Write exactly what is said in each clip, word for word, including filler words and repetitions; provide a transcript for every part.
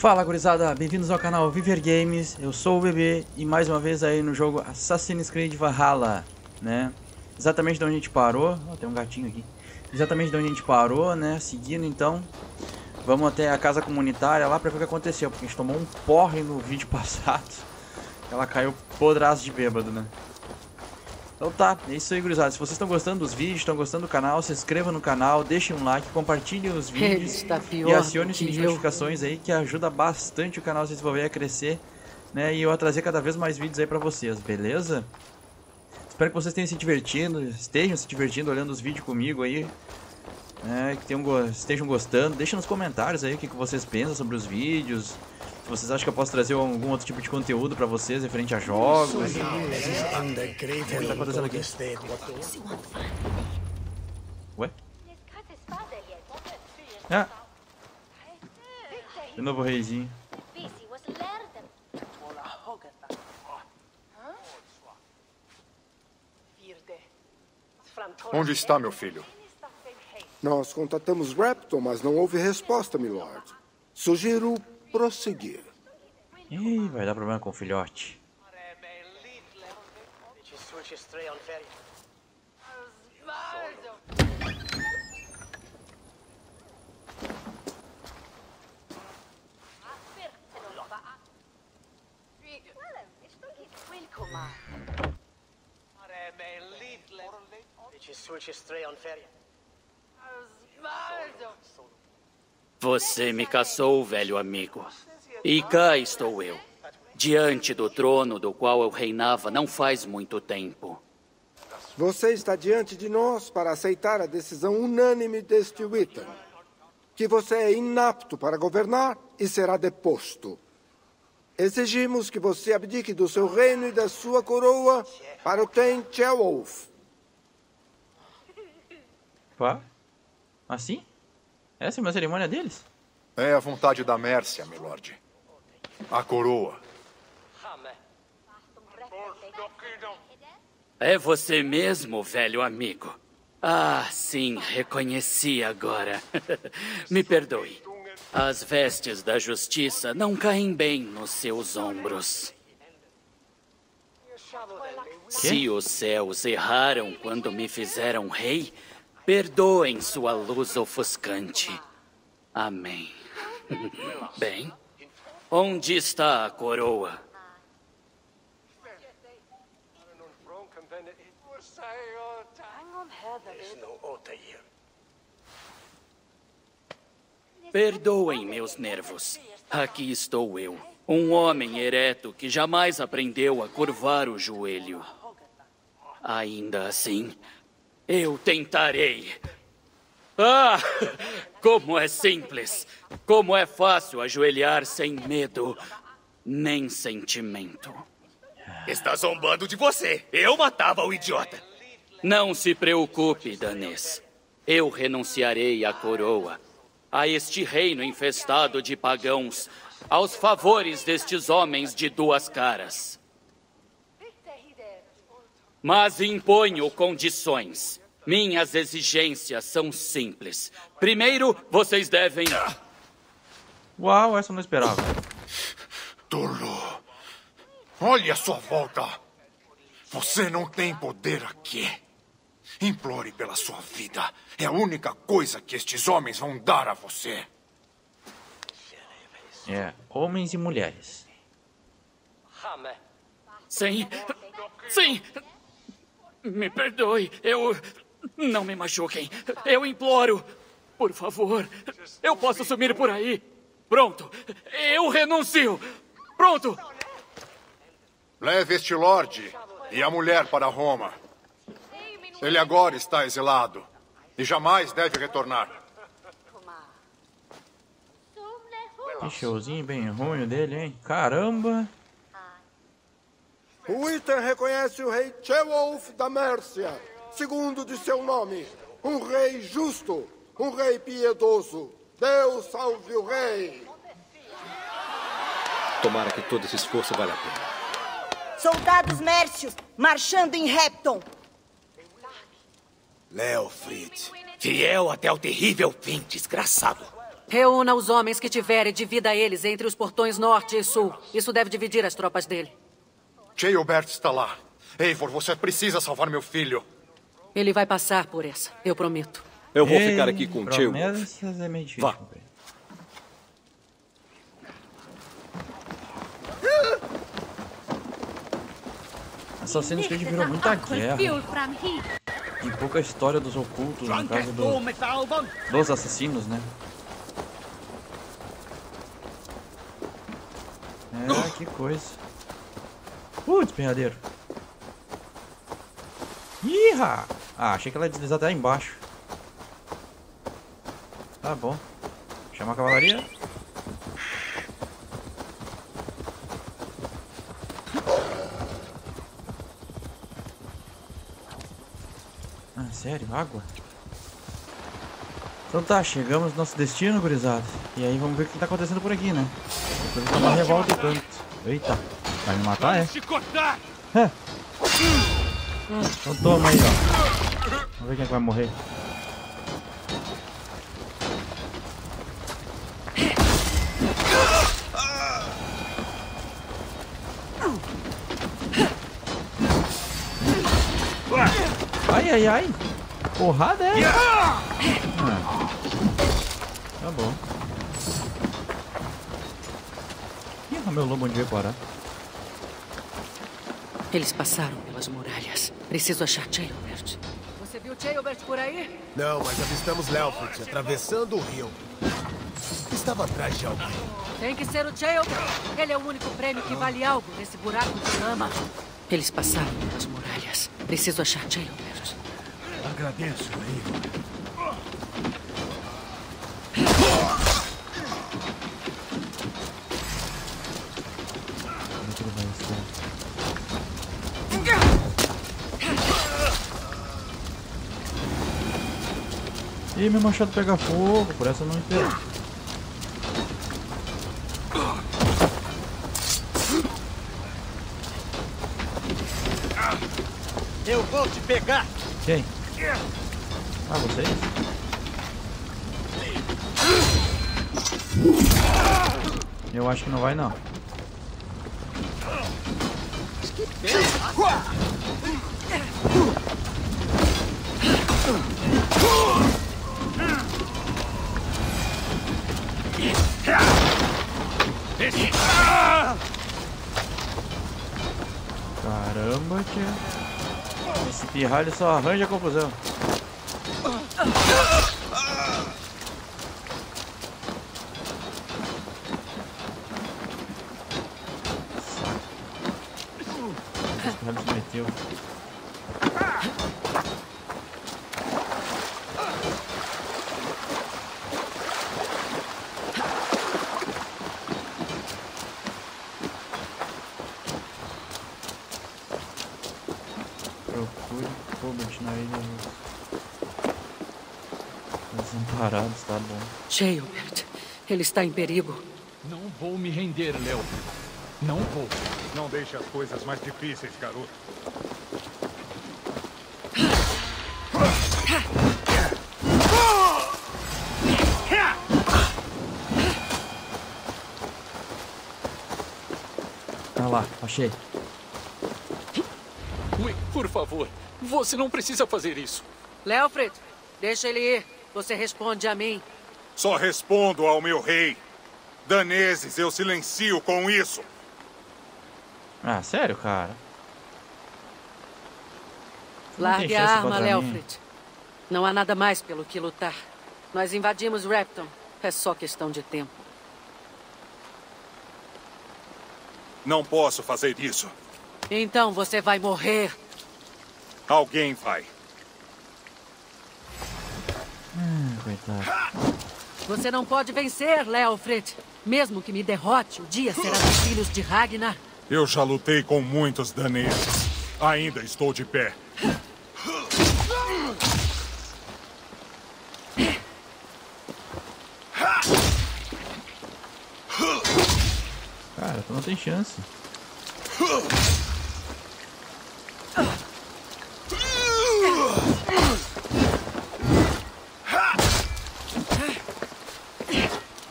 Fala gurizada, bem-vindos ao canal Viver Games, eu sou o Bebê e mais uma vez aí no jogo Assassin's Creed Valhalla, né? Exatamente de onde a gente parou, oh, tem um gatinho aqui, exatamente de onde a gente parou, né? Seguindo então, vamos até a casa comunitária lá pra ver o que aconteceu, porque a gente tomou um porre no vídeo passado, ela caiu podraço de bêbado, né? Então tá, é isso aí gurizada, se vocês estão gostando dos vídeos, estão gostando do canal, se inscrevam no canal, deixem um like, compartilhem os vídeos e acione o sininho de notificações aí que ajuda bastante o canal a se desenvolver, a crescer, né, e eu a trazer cada vez mais vídeos aí pra vocês, beleza? Espero que vocês tenham se divertindo, estejam se divertindo olhando os vídeos comigo aí, né, que tenham, estejam gostando, deixem nos comentários aí o que, que vocês pensam sobre os vídeos. Se vocês acham que eu posso trazer algum outro tipo de conteúdo pra vocês referente a jogos. O que tá acontecendo aqui? Ué? Ah! De novo o reizinho. Onde está meu filho? Nós contatamos Repton, mas não houve resposta, milord. Sugiro prosseguir. Ih, vai dar problema com o filhote. Você me caçou, velho amigo. E cá estou eu, diante do trono do qual eu reinava não faz muito tempo. Você está diante de nós para aceitar a decisão unânime deste Wither, que você é inapto para governar e será deposto. Exigimos que você abdique do seu reino e da sua coroa para o Ten Ceolwulf. Pá? Assim? Essa é uma cerimônia deles? É a vontade da Mércia, milord. A coroa. É você mesmo, velho amigo? Ah, sim, reconheci agora. Me perdoe. As vestes da justiça não caem bem nos seus ombros. Se os céus erraram quando me fizeram rei, perdoem sua luz ofuscante. Amém. Bem, onde está a coroa? Perdoem meus nervos. Aqui estou eu, um homem ereto que jamais aprendeu a curvar o joelho. Ainda assim, eu tentarei. Ah, como é simples, como é fácil ajoelhar sem medo, nem sentimento. Está zombando de você. Eu matava o idiota. Não se preocupe, danês. Eu renunciarei à coroa, a este reino infestado de pagãos, aos favores destes homens de duas caras. Mas imponho condições. Minhas exigências são simples. Primeiro, vocês devem... Uau, essa eu não esperava. Tolo. Olhe à sua volta. Você não tem poder aqui. Implore pela sua vida. É a única coisa que estes homens vão dar a você. É, homens e mulheres. Sim, sim. Me perdoe, eu... Não me machuquem. Eu imploro. Por favor, eu posso sumir por aí. Pronto, eu renuncio. Pronto. Leve este lorde e a mulher para Roma. Ele agora está exilado e jamais deve retornar. Que showzinho bem ruim dele, hein? Caramba! O Wither reconhece o rei Ceolwulf da Mércia, segundo de seu nome. Um rei justo, um rei piedoso. Deus salve o rei! Tomara que todo esse esforço valha a pena. Soldados mércios, marchando em Repton. Leofrid, fiel até o terrível fim, desgraçado. Reúna os homens que tiver e divida eles entre os portões norte e sul. Isso deve dividir as tropas dele. Jailbert está lá. Eivor, você precisa salvar meu filho. Ele vai passar por essa, eu prometo. Eu vou Ei, ficar aqui com o tio. promessas é meio difícil, Vá. velho. Assassin's Creed virou muita guerra. E pouca história dos ocultos, no caso do, dos assassinos, né? É, que coisa. Putz, perradeiro. Iha! Ah, achei que ela ia deslizar até lá embaixo. Tá bom. Chama a cavalaria. Ah, sério? Água? Então tá, chegamos no nosso destino, gurizada. E aí vamos ver o que tá acontecendo por aqui, né? Depois tá uma revolta e tanto. Eita, vai me matar, é? É. Então toma aí, ó. Vamos ver quem é que vai morrer. Ai, ai, ai. Porrada é? Ah. Tá bom. Ih, meu lobo onde veio parar. Eles passaram pelas muralhas. Preciso achar Jailbert. Você viu Jailbert por aí? Não, mas avistamos Leofric atravessando o rio. Estava atrás de alguém. Tem que ser o Jailbert. Ele é o único prêmio que vale algo nesse buraco de lama. Eles passaram pelas muralhas. Preciso achar Jailbert. Agradeço, Eivor. Ih, meu machado pega fogo, por essa eu não entendo. Eu vou te pegar! Quem? Ah, vocês? Eu acho que não vai, não. Caramba, tia. Esse pirralho só arranja confusão. Esse pirralho se meteu. Procure Hobart na ilha Desamparados, tá bom. Jailbert, ele está em perigo. Não vou me render, Léo. Não vou. Não deixe as coisas mais difíceis, garoto. Ah lá, achei. Ui, por favor, você não precisa fazer isso. Leofric, deixa ele ir. Você responde a mim. Só respondo ao meu rei. Daneses, eu silencio com isso. Ah, sério, cara? Você não tem Largue a chance arma, contra mim. Leofric. Não há nada mais pelo que lutar. Nós invadimos Repton. É só questão de tempo. Não posso fazer isso. Então você vai morrer. Alguém vai. Hum, coitado. Você não pode vencer, Leofric. Mesmo que me derrote, o dia será dos filhos de Ragnar. Eu já lutei com muitos daneses. Ainda estou de pé. Cara, tu não tem chance.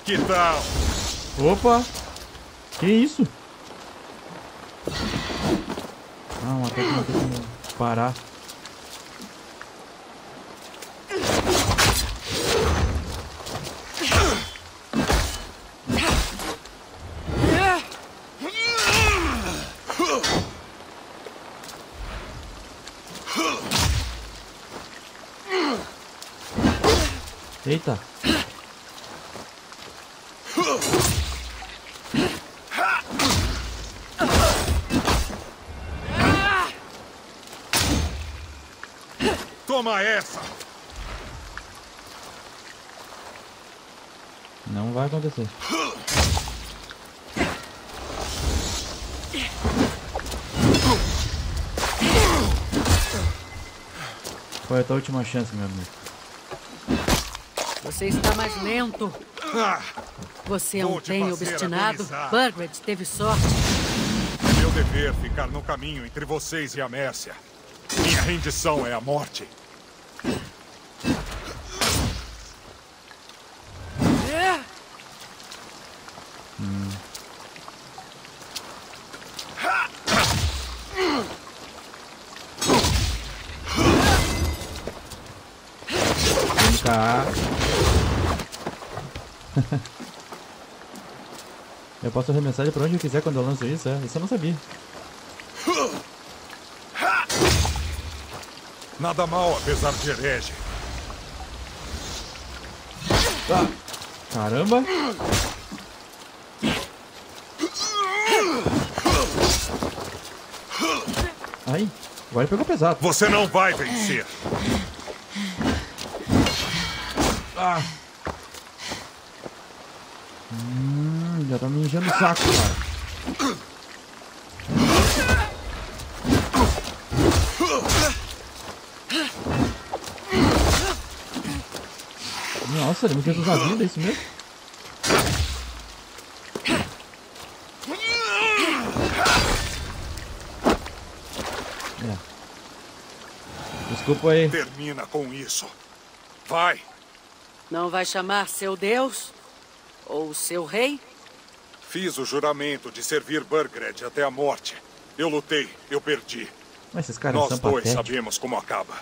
Que tal? Opa! Que isso? Ah, um ataque não tem como parar. Eita! Toma essa! Não vai acontecer. Foi a tua última chance, meu amigo. Você está mais lento. Você é um trem obstinado. Burgred teve sorte. É meu dever ficar no caminho entre vocês e a Mércia. Minha rendição é a morte. Hum. Vem cá. Eu posso arremessar ele pra onde eu quiser quando eu lanço isso? É? Isso eu não sabia. Nada mal, apesar de herege. Ah, caramba! Ai, agora pegou pesado. Você não vai vencer. Ah. Hum, já tá me enchendo o saco, cara. Nossa, ele me fez usar a vida, é isso mesmo? É. Desculpa aí. Termina com isso. Vai. Não vai chamar seu Deus? Ou seu rei? Fiz o juramento de servir Burgred até a morte. Eu lutei, eu perdi. Mas esses caras Nós são dois patéticos. sabemos como acaba.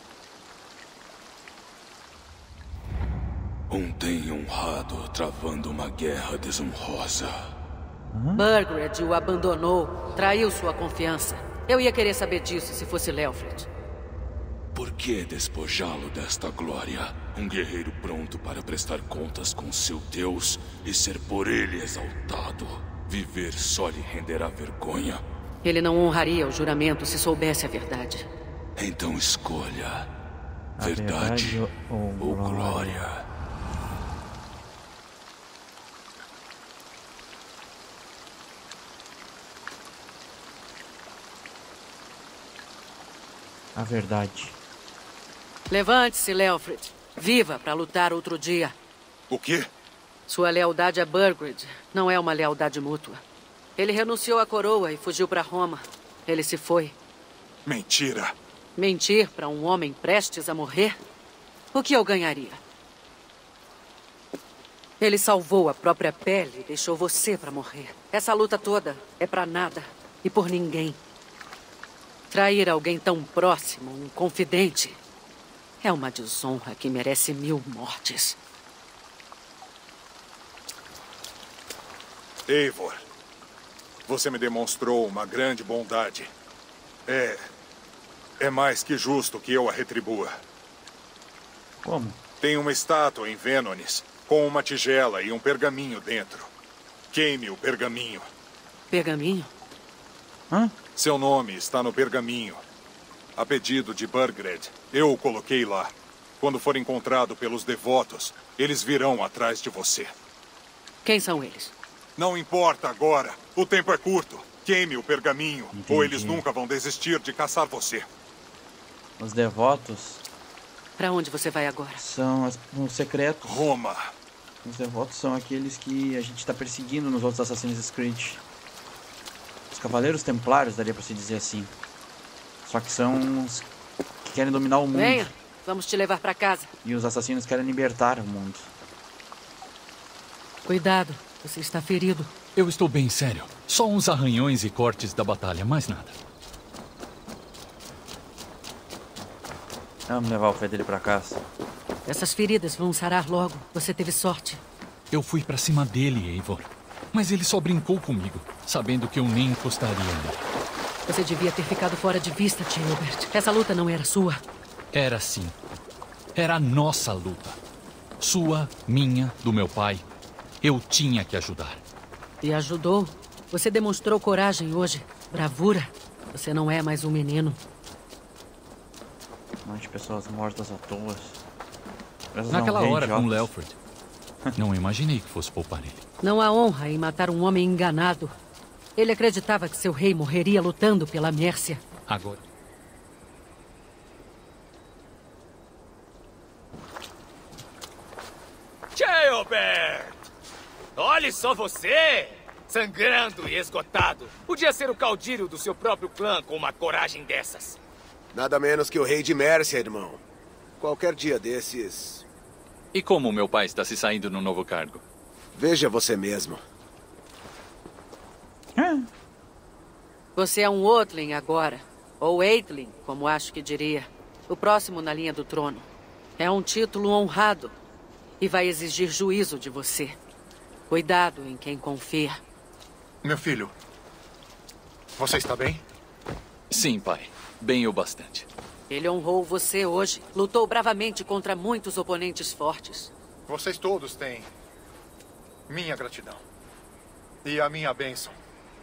Ontem honrado, travando uma guerra desonrosa. Uhum. Burgred o abandonou, traiu sua confiança. Eu ia querer saber disso se fosse Leofred. Por que despojá-lo desta glória? Um guerreiro pronto para prestar contas com seu Deus e ser por ele exaltado. Viver só lhe renderá vergonha. Ele não honraria o juramento se soubesse a verdade. Então escolha. A Verdade, verdade ou, ou glória? glória. A verdade. Levante-se, Leofred. Viva para lutar outro dia. O quê? Sua lealdade a Burgred não é uma lealdade mútua. Ele renunciou à coroa e fugiu para Roma. Ele se foi. Mentira. Mentir para um homem prestes a morrer? O que eu ganharia? Ele salvou a própria pele e deixou você para morrer. Essa luta toda é para nada e por ninguém. Trair alguém tão próximo, um confidente, é uma desonra que merece mil mortes. Eivor, você me demonstrou uma grande bondade. É... É mais que justo que eu a retribua. Como? Tem uma estátua em Venonis, com uma tigela e um pergaminho dentro. Queime o pergaminho. Pergaminho? Hã? Seu nome está no pergaminho. A pedido de Burgred, eu o coloquei lá. Quando for encontrado pelos devotos, eles virão atrás de você. Quem são eles? Não importa agora. O tempo é curto. Queime o pergaminho, Entendi. ou eles nunca vão desistir de caçar você. Os devotos Para onde você vai agora? são as, os secretos. Roma. Os devotos são aqueles que a gente está perseguindo nos outros Assassin's Creed. Os Cavaleiros Templários, daria para se dizer assim. Só que são os que querem dominar o mundo. Venha, vamos te levar para casa. E os assassinos querem libertar o mundo. Cuidado, você está ferido. Eu estou bem, sério. Só uns arranhões e cortes da batalha, mais nada. Vamos levar o pé dele pra casa. Essas feridas vão sarar logo. Você teve sorte. Eu fui pra cima dele, Eivor. Mas ele só brincou comigo, sabendo que eu nem encostaria nele. Você devia ter ficado fora de vista, Gilbert. Essa luta não era sua. Era sim. Era a nossa luta. Sua, minha, do meu pai. Eu tinha que ajudar. E ajudou. Você demonstrou coragem hoje. Bravura. Você não é mais um menino. Um monte de pessoas mortas à toa. Graças Naquela a um hora rei com idiota. Leofred, não imaginei que fosse poupar ele. Não há honra em matar um homem enganado. Ele acreditava que seu rei morreria lutando pela Mércia. Agora... Gilbert! Olhe só você! Sangrando e esgotado. Podia ser o caudilho do seu próprio clã com uma coragem dessas. Nada menos que o rei de Mércia, irmão. Qualquer dia desses... E como meu pai está se saindo no novo cargo? Veja você mesmo. Você é um Outling agora. Ou Eitling, como acho que diria. O próximo na linha do trono. É um título honrado. E vai exigir juízo de você. Cuidado em quem confia. Meu filho, você está bem? Sim, pai. Bem o bastante. Ele honrou você hoje. Lutou bravamente contra muitos oponentes fortes. Vocês todos têm minha gratidão. E a minha bênção.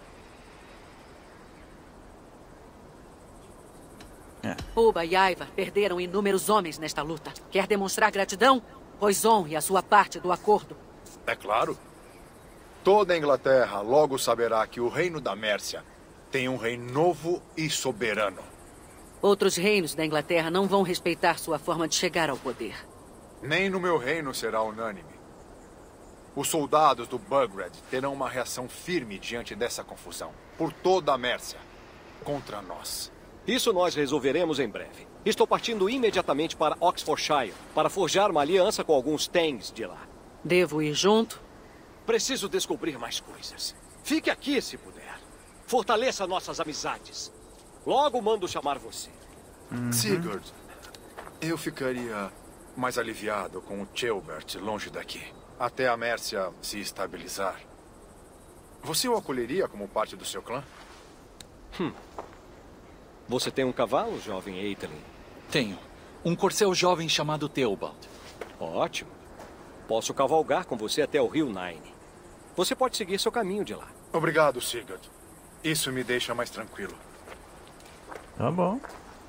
Uba e Aiva perderam inúmeros homens nesta luta. Quer demonstrar gratidão? Pois honre a sua parte do acordo. É claro. Toda a Inglaterra logo saberá que o reino da Mércia tem um rei novo e soberano. Outros reinos da Inglaterra não vão respeitar sua forma de chegar ao poder. Nem no meu reino será unânime. Os soldados do Bugred terão uma reação firme diante dessa confusão. Por toda a Mércia. Contra nós. Isso nós resolveremos em breve. Estou partindo imediatamente para Oxfordshire para forjar uma aliança com alguns Tangs de lá. Devo ir junto? Preciso descobrir mais coisas. Fique aqui se puder. Fortaleça nossas amizades. Logo mando chamar você. Uhum. Sigurd, eu ficaria mais aliviado com o Gilbert longe daqui. Até a Mércia se estabilizar. Você o acolheria como parte do seu clã? Hum. Você tem um cavalo, jovem Eitling? Tenho. Um corcel jovem chamado Theobald. Ótimo. Posso cavalgar com você até o rio Nine. Você pode seguir seu caminho de lá. Obrigado, Sigurd. Isso me deixa mais tranquilo. Tá bom.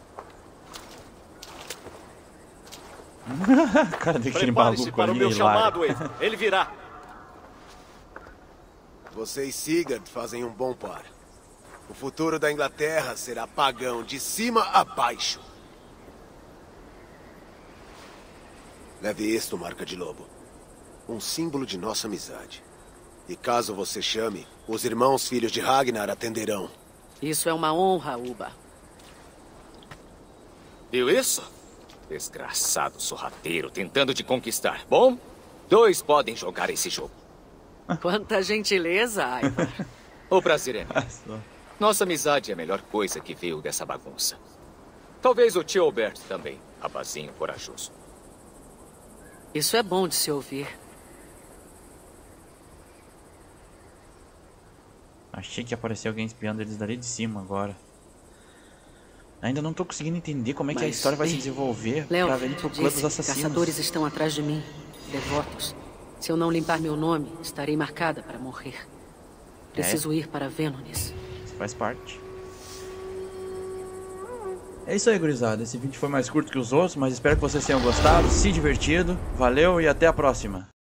Cara, daquele maluco para ali, o meu hilário. chamado, Eivor. Ele virá. Você e Sigurd fazem um bom par. O futuro da Inglaterra será pagão de cima a baixo. Leve isto, marca de lobo. Um símbolo de nossa amizade. E caso você chame, os irmãos filhos de Ragnar atenderão. Isso é uma honra, Uba. Viu isso? Desgraçado sorrateiro tentando te conquistar. Bom, dois podem jogar esse jogo. Quanta gentileza, Aiva. O prazer é meu. Nossa amizade é a melhor coisa que veio dessa bagunça. Talvez o Gilbert também, rapazinho corajoso. Isso é bom de se ouvir. Achei que ia aparecer alguém espiando eles dali de cima agora. Ainda não tô conseguindo entender como é que Mas, a história vai se bem, desenvolver Léo, pra vir pro clã dos disse, assassinos. caçadores estão atrás de mim, devotos. Se eu não limpar meu nome, estarei marcada para morrer. Preciso é? ir para Venonis. Isso faz parte. É isso aí, gurizada. Esse vídeo foi mais curto que os outros, mas espero que vocês tenham gostado, se divertido. Valeu e até a próxima.